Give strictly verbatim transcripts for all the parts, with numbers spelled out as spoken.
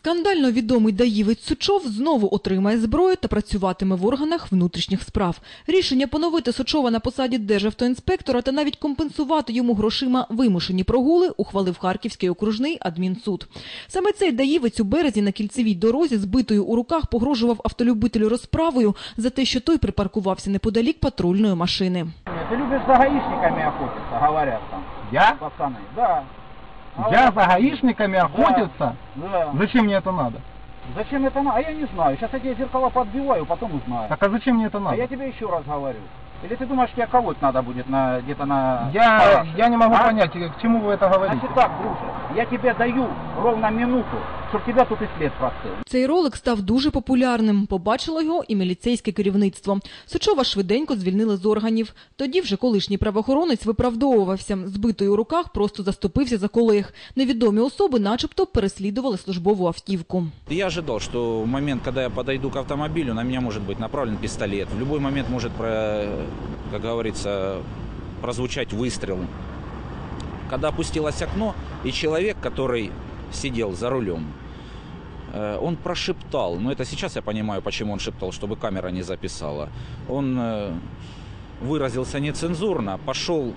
Скандально відомий даївець Сучов знову отримає зброю та працюватиме в органах внутрішніх справ. Рішення поновити Сучова на посаді державтоінспектора та навіть компенсувати йому грошима вимушені прогули ухвалив Харківський окружний адмінсуд. Саме цей даївець у березні на кільцевій дорозі збитою у руках погрожував автолюбителю розправою за те, що той припаркувався неподалік патрульної машини. Ты любишь за гаишниками охотиться, говорят там. Я? Пацаны, да. Я за гаишниками охотиться? Да. Зачем мне это надо? Зачем это надо? А я не знаю. Сейчас я тебе зеркала подбиваю, потом узнаю. Так а зачем мне это А надо? я тебе еще раз говорю. Или ты думаешь, тебе колоть надо будет на где-то на... Я, параше? я не могу А? понять, к чему вы это говорите. Значит так, друже, я тебе даю ровно минуту, щоб тебя тут і слід простив. Цей ролик став дуже популярним. Побачило його і міліцейське керівництво. Сучова швиденько звільнили з органів. Тоді вже колишній правоохоронець виправдовувався. Збитий у руках просто заступився за колег. Невідомі особи начебто переслідували службову автівку. Я ожидал, что в момент, когда я подойду к автомобилю, на меня может быть направлен пистолет. В любой момент может, как говорится, прозвучать выстрел. Когда опустилось окно, и человек, который сидел за рулем, он прошептал, но это сейчас я понимаю, почему он шептал, чтобы камера не записала. Он выразился нецензурно, пошел,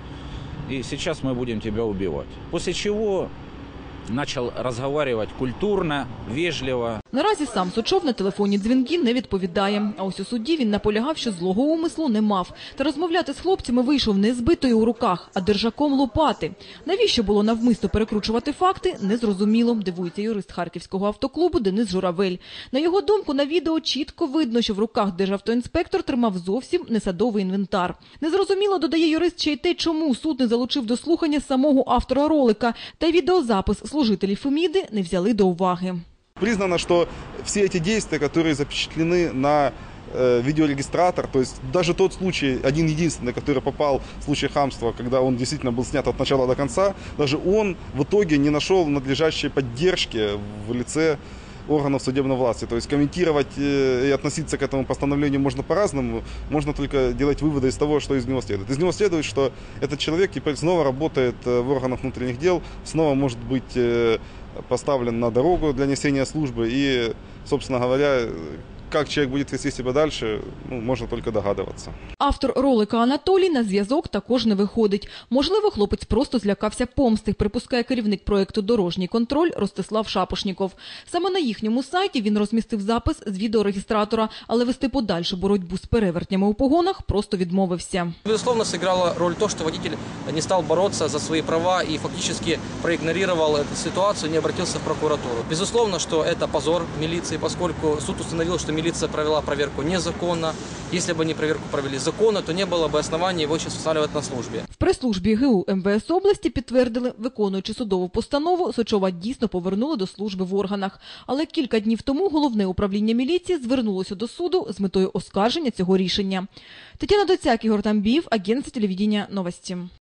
и сейчас мы будем тебя убивать. После чего начал разговаривать культурно, вежливо. Наразі сам Сучов на телефонні дзвінки не відповідає. А ось у суді він наполягав, що злого умислу не мав. Та розмовляти з хлопцями вийшов не збитою у руках, а держаком лопати. Навіщо було навмисно перекручувати факти, незрозуміло, дивується юрист Харківського автоклубу Денис Журавель. На його думку, на відео чітко видно, що в руках державтоінспектор тримав зовсім не садовий інвентар. Незрозуміло, додає юрист, ще й те, чому суд не залучив до слухання самого автора ролика, та й відеозапис служителі Феміди не взяли до уваги. Признано, что все эти действия, которые запечатлены на э, видеорегистратор, то есть даже тот случай, один единственный, который попал в случай хамства, когда он действительно был снят от начала до конца, даже он в итоге не нашел надлежащей поддержки в лице органов судебной власти. То есть комментировать и относиться к этому постановлению можно по-разному, можно только делать выводы из того, что из него следует. Из него следует, что этот человек теперь снова работает в органах внутренних дел, снова может быть поставлен на дорогу для несения службы и, собственно говоря, как человек будет вести себя дальше, ну, можно только догадываться. Автор ролика Анатолій на зв'язок також не виходить. Можливо, хлопець просто злякався помсти, припускає керівник проєкту «Дорожній контроль» Ростислав Шапошніков. Саме на їхньому сайті він розмістив запис з відеорегістратора, але вести подальшу боротьбу з перевертнями у погонах просто відмовився. Безусловно, сыграло роль то, что водитель не стал бороться за свои права и фактически проигнорировал эту ситуацию, не обратился в прокуратуру. Безусловно, что это позор милиции, поскольку суд установил, что милиция провела проверку незаконно. Если бы они проверку провели законно, то не было бы оснований его сейчас устанавливать на службе. В прес-службі ГУ ем ве ес області підтвердили, виконуючи судову постанову, Сучова дійсно повернули до служби в органах. Але кілька днів тому головне управління міліції звернулося до суду з метою оскарження цього рішення. Тетяна Доцяк, Ігор Тамбіїв, агентство телевидения «Новости».